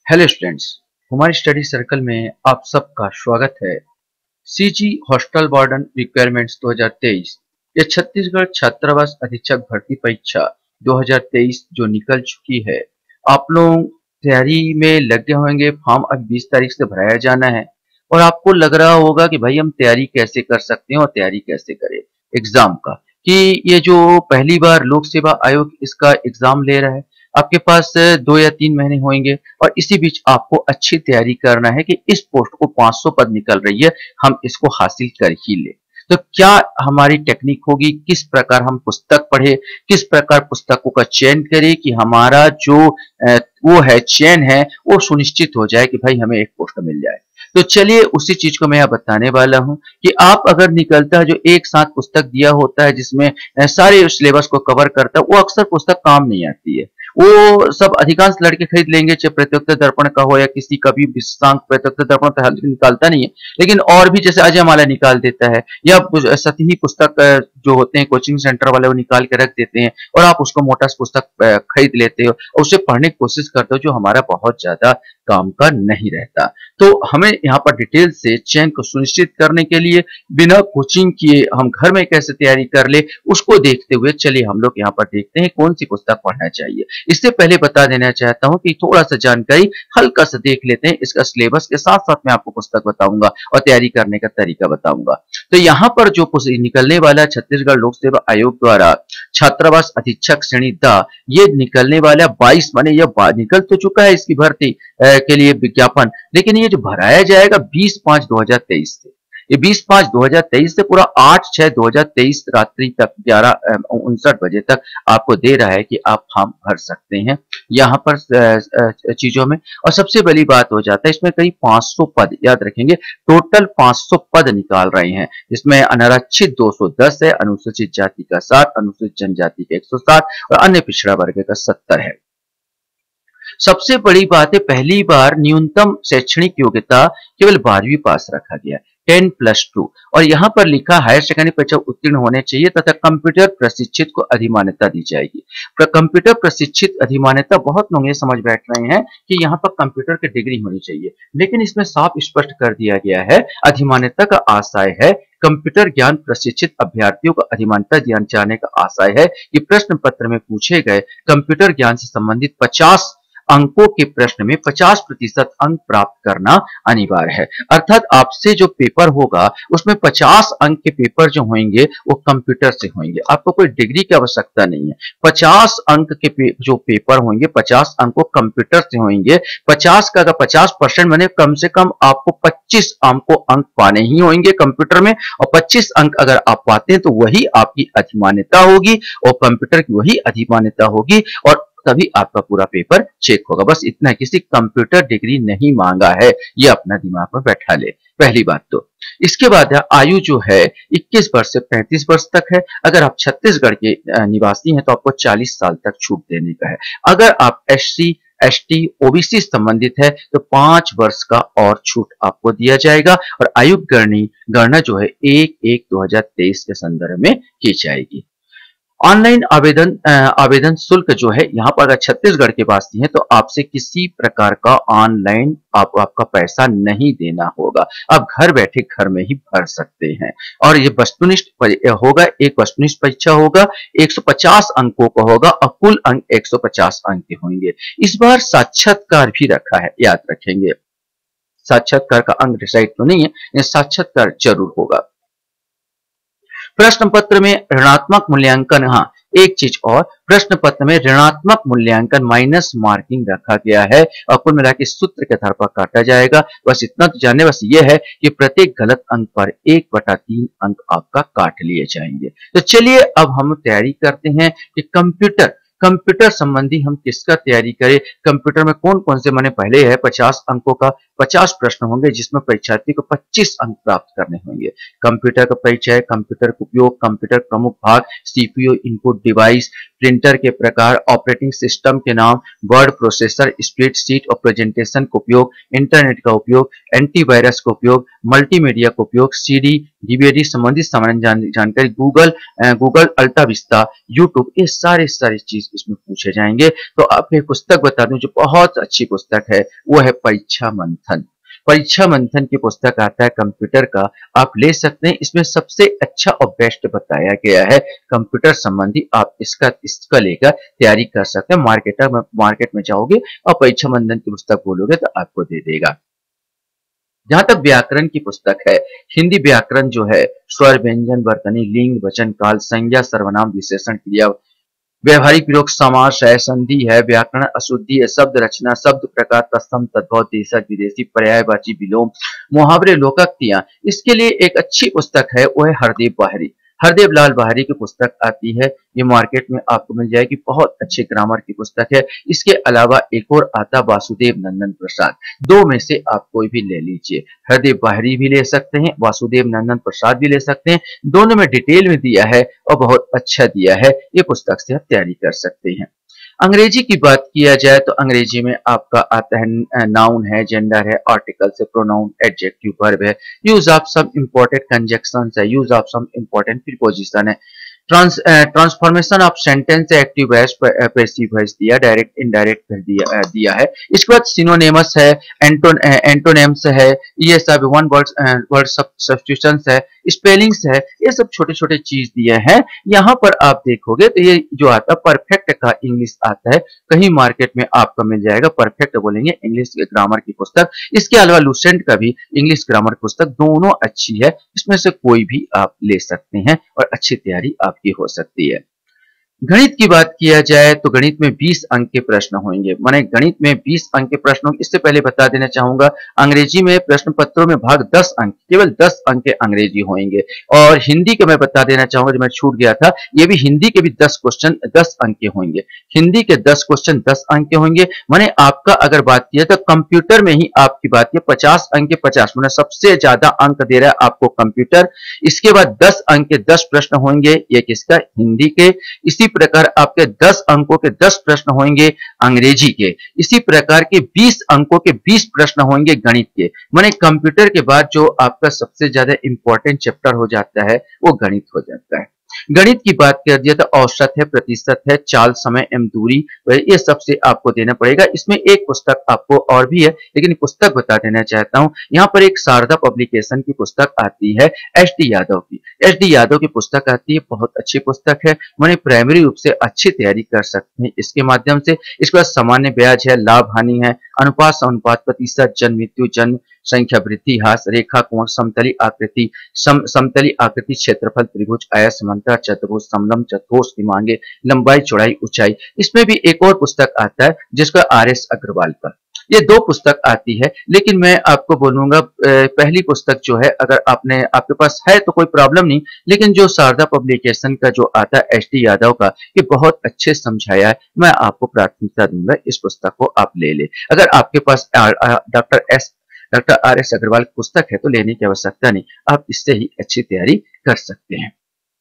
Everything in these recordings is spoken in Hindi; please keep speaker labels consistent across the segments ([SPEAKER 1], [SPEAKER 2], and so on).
[SPEAKER 1] हेलो स्टूडेंट्स, हमारी स्टडी सर्कल में आप सबका स्वागत है। सीजी हॉस्टल वार्डन रिक्वायरमेंट्स 2023 ये छत्तीसगढ़ छात्रावास अधीक्षक भर्ती परीक्षा 2023 जो निकल चुकी है। आप लोग तैयारी में लगे होंगे। फॉर्म अब 20 तारीख से भराया जाना है और आपको लग रहा होगा कि भाई हम तैयारी कैसे कर सकते हैं और तैयारी कैसे करें एग्जाम का, कि ये जो पहली बार लोक सेवा आयोग इसका एग्जाम ले रहा है। आपके पास 2 या 3 महीने होंगे और इसी बीच आपको अच्छी तैयारी करना है कि इस पोस्ट को 500 पद निकल रही है, हम इसको हासिल कर ही ले। तो क्या हमारी टेक्निक होगी, किस प्रकार हम पुस्तक पढ़े, किस प्रकार पुस्तकों का चयन करें कि हमारा जो वो है चयन है वो सुनिश्चित हो जाए कि भाई हमें एक पोस्ट मिल जाए। तो चलिए उसी चीज को मैं यहाँ बताने वाला हूँ कि आप अगर निकलता है जो एक साथ पुस्तक दिया होता है जिसमें सारे सिलेबस को कवर करता है, वो अक्सर पुस्तक काम नहीं आती है। वो सब अधिकांश लड़के खरीद लेंगे, चाहे प्रतियोगिता दर्पण का हो या किसी का भी विशेषांक प्रतियोगिता दर्पण तो हर निकालता नहीं है, लेकिन और भी जैसे अजय माला निकाल देता है या सतही पुस्तक जो होते हैं कोचिंग सेंटर वाले वो निकाल के रख देते हैं और आप उसको मोटा पुस्तक खरीद लेते हो और उसे पढ़ने की कोशिश करते हो, जो हमारा बहुत ज्यादा काम का नहीं रहता। तो हमें यहाँ पर डिटेल से चयन को सुनिश्चित करने के लिए बिना कोचिंग किए हम घर में कैसे तैयारी कर ले, उसको देखते हुए चलिए हम लोग यहाँ पर देखते हैं कौन सी पुस्तक पढ़ना चाहिए। इससे पहले बता देना चाहता हूं कि थोड़ा सा जानकारी हल्का सा देख लेते हैं। इसका सिलेबस के साथ साथ मैं आपको पुस्तक बताऊंगा और तैयारी करने का तरीका बताऊंगा। तो यहाँ पर जो निकलने वाला छत्तीसगढ़ लोक सेवा आयोग द्वारा छात्रावास अधीक्षक श्रेणी द, ये निकलने वाला 22 माने यह निकल तो चुका है इसकी भर्ती के लिए विज्ञापन, लेकिन ये जो भराया जाएगा 20/5/2023 से, ये 20/5/2023 से पूरा 8/6/2023 रात्रि तक 11:59 बजे तक आपको दे रहा है कि आप फॉर्म भर सकते हैं यहाँ पर चीजों में। और सबसे बड़ी बात हो जाता है इसमें करीब 500 पद, याद रखेंगे टोटल 500 पद निकाल रहे हैं। इसमें अनारक्षित 210 है, अनुसूचित जाति का 7, अनुसूचित जनजाति का 107 और अन्य पिछड़ा वर्ग का 70 है। सबसे बड़ी बात है पहली बार न्यूनतम शैक्षणिक योग्यता केवल 12वीं पास रखा गया, 10+2, और यहाँ पर लिखा हायर सेकेंडरी परीक्षा उत्तीर्ण होने चाहिए तथा कंप्यूटर प्रशिक्षित को अधिमान्यता दी जाएगी। कंप्यूटर प्रशिक्षित अधिमान्यता, बहुत लोग ये समझ बैठ रहे हैं कि यहाँ पर कंप्यूटर की डिग्री होनी चाहिए, लेकिन इसमें साफ स्पष्ट कर दिया गया है अधिमान्यता का आशय है कंप्यूटर ज्ञान प्रशिक्षित अभ्यर्थियों को अधिमान्यता दिया जाने का आशय है कि प्रश्न पत्र में पूछे गए कंप्यूटर ज्ञान से संबंधित 50 अंकों के प्रश्न में 50% अंक प्राप्त करना अनिवार्य है। अर्थात आपसे जो पेपर होगा उसमें 50 अंक के पेपर जो होंगे वो कंप्यूटर से होंगे, आपको कोई डिग्री की आवश्यकता नहीं है। 50 अंक के जो पेपर होंगे 50 अंक को कंप्यूटर से होंगे। 50 का अगर 50% बने कम से कम आपको 25 अंक पाने ही होंगे कंप्यूटर में, और 25 अंक अगर आप पाते हैं तो वही आपकी अधिमान्यता होगी और कंप्यूटर की वही अधिमान्यता होगी और तभी आपका पूरा पेपर चेक होगा। बस इतना, किसी कंप्यूटर डिग्री नहीं मांगा है, ये अपना दिमाग में बैठा ले, पहली बात तो। इसके बाद आयु जो है 21 वर्ष से 35 वर्ष तक है। अगर आप छत्तीसगढ़ के निवासी हैं तो आपको 40 साल तक छूट देने का है। अगर आप SC ST OBC संबंधित है तो 5 वर्ष का और छूट आपको दिया जाएगा और आयु गणना जो है 1/1/2023 के संदर्भ में की जाएगी। ऑनलाइन आवेदन शुल्क जो है यहाँ पर अगर छत्तीसगढ़ के वासी हैं तो आपसे किसी प्रकार का ऑनलाइन आपका पैसा नहीं देना होगा, आप घर बैठे घर में ही भर सकते हैं। और ये वस्तुनिष्ठ होगा, एक वस्तुनिष्ठ परीक्षा होगा, 150 अंकों का होगा और कुल अंक 150 अंक के होंगे। इस बार साक्षात्कार भी रखा है, याद रखेंगे साक्षात्कार का अंक डिसाइड तो नहीं है, साक्षात्कार जरूर होगा। प्रश्न पत्र में ऋणात्मक मूल्यांकन, हाँ एक चीज और, प्रश्न पत्र में ऋणात्मक मूल्यांकन माइनस मार्किंग रखा गया है और कुल मिला के सूत्र के आधार पर काटा जाएगा। बस इतना तो जानने, बस ये है कि प्रत्येक गलत अंक पर 1/3 अंक आपका काट लिए जाएंगे। तो चलिए अब हम तैयारी करते हैं कि कंप्यूटर संबंधी हम किसका तैयारी करें, कंप्यूटर में कौन कौन से, मैंने पहले है 50 अंकों का 50 प्रश्न होंगे जिसमें परीक्षार्थी को 25 अंक प्राप्त करने होंगे। कंप्यूटर का परिचय, कंप्यूटर का उपयोग, कंप्यूटर प्रमुख भाग, सीपीयू इनपुट डिवाइस, प्रिंटर के प्रकार, ऑपरेटिंग सिस्टम के नाम, वर्ड प्रोसेसर, स्प्रेडशीट और प्रेजेंटेशन का उपयोग, इंटरनेट का उपयोग, एंटीवायरस का उपयोग, मल्टीमीडिया का उपयोग, सीडी, डीवीडी संबंधित सामान्य जानकारी, गूगल अल्टा विस्ता, यूट्यूब, ये सारी चीज इसमें पूछे जाएंगे। तो आपको एक पुस्तक बता दूं जो बहुत अच्छी पुस्तक है, वो है परीक्षा मंथन। परीक्षा मंथन की पुस्तक आता है कंप्यूटर का, आप ले सकते हैं। इसमें सबसे अच्छा और बेस्ट बताया गया है कंप्यूटर संबंधी। आप इसका लेकर तैयारी कर सकते हैं। मार्केट में जाओगे और परीक्षा मंथन की पुस्तक बोलोगे तो आपको दे देगा। जहां तक व्याकरण की पुस्तक है, हिंदी व्याकरण जो है, स्वर, व्यंजन, वर्तनी, लिंग, वचन, काल, संज्ञा, सर्वनाम, विशेषण, क्रिया, व्यवहारिक प्रयोग, समास है, संधि है, व्याकरण, अशुद्धि है, शब्द रचना, शब्द प्रकार, तत्सम, तद्भव, देशज, विदेशी, पर्यायवाची, विलोम, मुहावरे, लोकोक्तियां, इसके लिए एक अच्छी पुस्तक है, वो है हरदेव बाहरी। हरदेव लाल बाहरी की पुस्तक आती है, ये मार्केट में आपको मिल जाएगी। बहुत अच्छे ग्रामर की पुस्तक है। इसके अलावा एक और आता वासुदेव नंदन प्रसाद। दो में से आप कोई भी ले लीजिए। हरदेव बाहरी भी ले सकते हैं, वासुदेव नंदन प्रसाद भी ले सकते हैं। दोनों में डिटेल में दिया है और बहुत अच्छा दिया है। ये पुस्तक से आप तैयारी कर सकते हैं। अंग्रेजी की बात किया जाए तो अंग्रेजी में आपका आता है नाउन है, जेंडर है, आर्टिकल्स है, प्रोनाउन, एडजेक्टिव, वर्ब है, use of some important conjunctions है, use of some important preposition है, ट्रांसफॉर्मेशन ऑफ सेंटेंस है, एक्टिव वॉइस, पैसिव वॉइस दिया, डायरेक्ट इनडायरेक्ट दिया है। इसके बाद सिनोनिमस है, एंटोनिम्स है, ये सब वर्ड सब्स्टिट्यूशंस है, स्पेलिंग्स है, ये सब छोटे छोटे चीज दिए हैं। यहाँ पर आप देखोगे तो ये जो आता है परफेक्ट का इंग्लिश आता है, कहीं मार्केट में आपको मिल जाएगा। परफेक्ट बोलेंगे इंग्लिश ग्रामर की पुस्तक। इसके अलावा लूसेंट का भी इंग्लिश ग्रामर पुस्तक, दोनों अच्छी है। इसमें से कोई भी आप ले सकते हैं और अच्छी तैयारी आपकी हो सकती है। गणित की बात किया जाए तो गणित में 20 अंक के प्रश्न होंगे। माने गणित में 20 अंक के प्रश्न होंगे। इससे पहले बता देना चाहूंगा, अंग्रेजी में प्रश्न पत्रों में भाग 10 अंक, केवल 10 अंक के अंग्रेजी होंगे। और हिंदी के मैं बता देना चाहूंगा, जो मैं छूट गया था, ये भी हिंदी के भी 10 क्वेश्चन 10 अंक के होंगे। हिंदी के 10 क्वेश्चन 10 अंक के होंगे। माने आपका अगर बात किया तो कंप्यूटर में ही आपकी बात की 50 अंक के 50, माने सबसे ज्यादा अंक दे रहा है आपको कंप्यूटर। इसके बाद 10 अंक के 10 प्रश्न होंगे, ये किसका, हिंदी के। इसी प्रकार आपके 10 अंकों के 10 प्रश्न होंगे अंग्रेजी के। इसी प्रकार के 20 अंकों के 20 प्रश्न होंगे गणित के। माने कंप्यूटर के बाद जो आपका सबसे ज्यादा इंपॉर्टेंट चैप्टर हो जाता है वो गणित हो जाता है। गणित की बात कर दिया तो औसत है, प्रतिशत है, चाल, समय एवं दूरी, ये सबसे आपको देना पड़ेगा। इसमें एक पुस्तक आपको और भी है, लेकिन पुस्तक बता देना चाहता हूं। यहाँ पर एक शारदा पब्लिकेशन की पुस्तक आती है, एच.डी. यादव की। एच.डी. यादव की पुस्तक आती है, बहुत अच्छी पुस्तक है। मैंने प्राइमरी रूप से अच्छी तैयारी कर सकते हैं इसके माध्यम से। इसके बाद सामान्य ब्याज है, लाभ हानि है, अनुपात अनुपात, प्रतिशत, जन्म मृत्यु, जन्म संख्या, वृद्धि ह्रास, रेखा कोण, समतली आकृति, समतली आकृति, क्षेत्रफल, त्रिभुज, आयत, समांतर, चतुर्भुज, समलंब, चतुर्भुज की मांगे, लंबाई, चौड़ाई, ऊंचाई। इसमें भी एक और पुस्तक आता है जिसका आर.एस. अग्रवाल का। ये दो पुस्तक आती है, लेकिन मैं आपको बोलूंगा पहली पुस्तक जो है, अगर आपके पास है तो कोई प्रॉब्लम नहीं, लेकिन जो शारदा पब्लिकेशन का जो आता है एच.डी. यादव का, ये बहुत अच्छे समझाया है। मैं आपको प्राथमिकता दूंगा, इस पुस्तक को आप ले ले। अगर आपके पास डॉक्टर आर.एस. अग्रवाल की पुस्तक है तो लेने की आवश्यकता नहीं, आप इससे ही अच्छी तैयारी कर सकते हैं।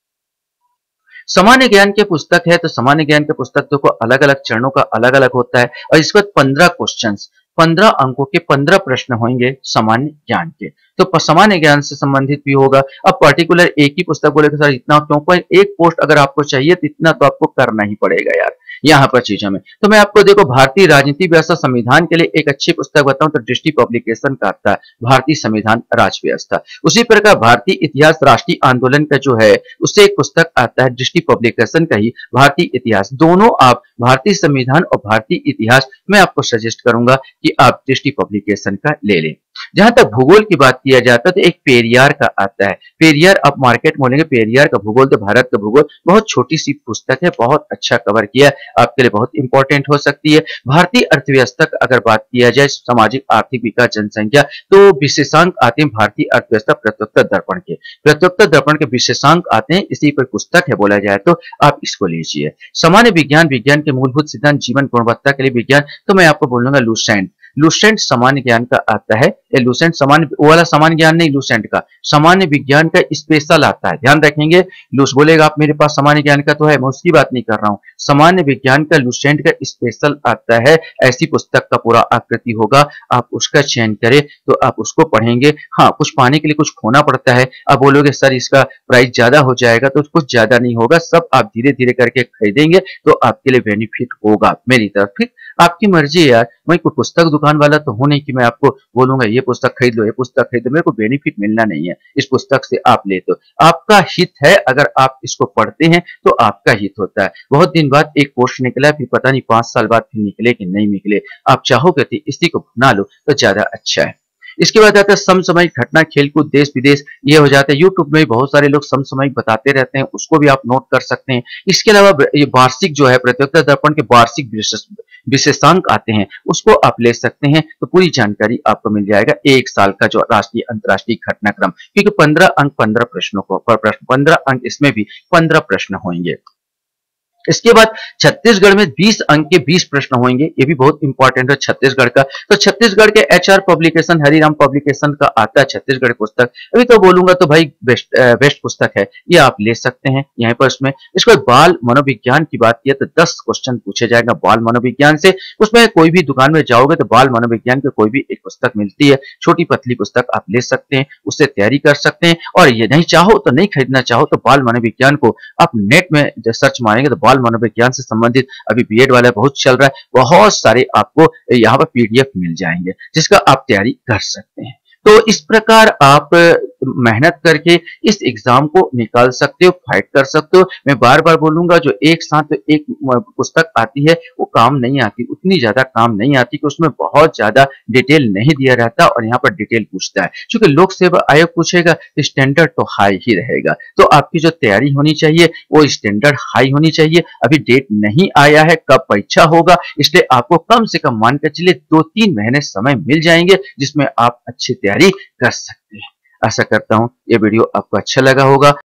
[SPEAKER 1] सामान्य ज्ञान की पुस्तक है तो सामान्य ज्ञान की पुस्तक देखो अलग अलग चरणों का अलग अलग होता है। और इसके बाद 15 क्वेश्चंस, 15 अंकों के 15 प्रश्न होंगे सामान्य ज्ञान के। तो सामान्य ज्ञान से संबंधित भी होगा। अब पर्टिकुलर एक ही पुस्तक बोले सर इतना क्यों, कोई एक पोस्ट अगर आपको चाहिए तो इतना तो आपको करना ही पड़ेगा यार यहाँ पर चीजों में। तो मैं आपको देखो भारतीय राजनीति व्यवस्था संविधान के लिए एक अच्छी पुस्तक बताऊं तो दृष्टि पब्लिकेशन का आता है, भारतीय संविधान राज व्यवस्था। उसी प्रकार भारतीय इतिहास राष्ट्रीय आंदोलन का जो है उससे एक पुस्तक आता है दृष्टि पब्लिकेशन का ही, भारतीय इतिहास। दोनों आप भारतीय संविधान और भारतीय इतिहास मैं आपको सजेस्ट करूंगा कि आप दृष्टि पब्लिकेशन का ले लें। जहां तक भूगोल की बात किया जाता है तो एक पेरियार का आता है। पेरियार आप मार्केट में बोलेंगे, पेरियार का भूगोल तो भारत का भूगोल, बहुत छोटी सी पुस्तक है, बहुत अच्छा कवर किया, आपके लिए बहुत इंपॉर्टेंट हो सकती है। भारतीय अर्थव्यवस्था का अगर बात किया जाए, सामाजिक आर्थिक विकास, जनसंख्या, तो विशेषांक आते हैं भारतीय अर्थव्यवस्था प्रत्युत्तर दर्पण के। प्रत्युत्तर दर्पण के विशेषांक आते हैं, इसी पर पुस्तक है बोला जाए तो आप इसको लीजिए। सामान्य विज्ञान, विज्ञान के मूलभूत सिद्धांत, जीवन गुणवत्ता के लिए विज्ञान, तो मैं आपको बोलूंगा लूसेंट। लुसेंट सामान्य ज्ञान का आता है, ये लुसेंट सामान्य वो वाला सामान्य ज्ञान नहीं, लुसेंट का सामान्य विज्ञान का स्पेशल आता है। ध्यान रखेंगे, लूस बोलेगा आप मेरे पास सामान्य ज्ञान का तो है, मैं उसकी बात नहीं कर रहा हूं। सामान्य विज्ञान का लुसेंट का स्पेशल आता है, ऐसी पुस्तक का पूरा आकृति होगा, आप उसका चयन करें तो आप उसको पढ़ेंगे। हाँ, कुछ पाने के लिए कुछ खोना पड़ता है। आप बोलोगे सर इसका प्राइस ज्यादा हो जाएगा, तो कुछ ज्यादा नहीं होगा, सब आप धीरे धीरे करके खरीदेंगे तो आपके लिए बेनिफिट होगा मेरी तरफ। फिर आपकी मर्जी है यार, मैं कोई पुस्तक दुकान वाला तो हूं नहीं कि मैं आपको बोलूंगा ये पुस्तक खरीद लो, ये पुस्तक खरीद लो, मेरे को बेनिफिट मिलना नहीं है इस पुस्तक से आप ले तो आपका हित है, अगर आप इसको पढ़ते हैं तो आपका हित होता है। बहुत दिन बाद एक पोस्ट निकला, फिर पता नहीं 5 साल बाद फिर निकले कि नहीं निकले, आप चाहोगे तो इसी को बना लो तो ज्यादा अच्छा है। इसके बाद आता है समसामयिक घटना, खेलकूद, देश विदेश, ये हो जाता है। यूट्यूब में बहुत सारे लोग समसामयिक बताते रहते हैं, उसको भी आप नोट कर सकते हैं। इसके अलावा ये वार्षिक जो है प्रतियोगिता दर्पण के वार्षिक विशेषांक आते हैं, उसको आप ले सकते हैं, तो पूरी जानकारी आपको मिल जाएगा। एक साल का जो राष्ट्रीय अंतर्राष्ट्रीय घटनाक्रम, क्योंकि 15 अंक 15 प्रश्नों को पर प्रश्न 15 अंक, इसमें भी 15 प्रश्न होंगे। इसके बाद छत्तीसगढ़ में 20 अंक के 20 प्रश्न होंगे, ये भी बहुत इंपॉर्टेंट है छत्तीसगढ़ का। तो छत्तीसगढ़ के एचआर पब्लिकेशन, हरिराम पब्लिकेशन का आता है छत्तीसगढ़ पुस्तक। अभी तो बोलूंगा तो भाई बेस्ट पुस्तक है, ये आप ले सकते हैं यहाँ पर। उसमें इसको बाल मनोविज्ञान की बात किया तो 10 क्वेश्चन पूछे जाएगा बाल मनोविज्ञान से। उसमें कोई भी दुकान में जाओगे तो बाल मनोविज्ञान की कोई भी एक पुस्तक मिलती है, छोटी पतली पुस्तक आप ले सकते हैं, उससे तैयारी कर सकते हैं। और ये नहीं चाहो तो नहीं खरीदना चाहो तो बाल मनोविज्ञान को आप नेट में सर्च मारेंगे तो बाल मनोविज्ञान से संबंधित अभी बीएड वाला बहुत चल रहा है, बहुत सारे आपको यहाँ पर पीडीएफ मिल जाएंगे जिसका आप तैयारी कर सकते हैं। तो इस प्रकार आप मेहनत करके इस एग्जाम को निकाल सकते हो, फाइट कर सकते हो। मैं बार बार बोलूंगा, जो एक साथ एक पुस्तक आती है वो काम नहीं आती, उतनी ज्यादा काम नहीं आती कि उसमें बहुत ज्यादा डिटेल नहीं दिया रहता और यहाँ पर डिटेल पूछता है। क्योंकि लोक सेवा आयोग पूछेगा, स्टैंडर्ड तो हाई ही रहेगा। तो आपकी जो तैयारी होनी चाहिए वो स्टैंडर्ड हाई होनी चाहिए। अभी डेट नहीं आया है कब परीक्षा होगा, इसलिए आपको कम से कम मान कर चलिए 2-3 महीने समय मिल जाएंगे जिसमें आप अच्छी तैयारी कर सकते हैं। आशा करता हूं ये वीडियो आपको अच्छा लगा होगा।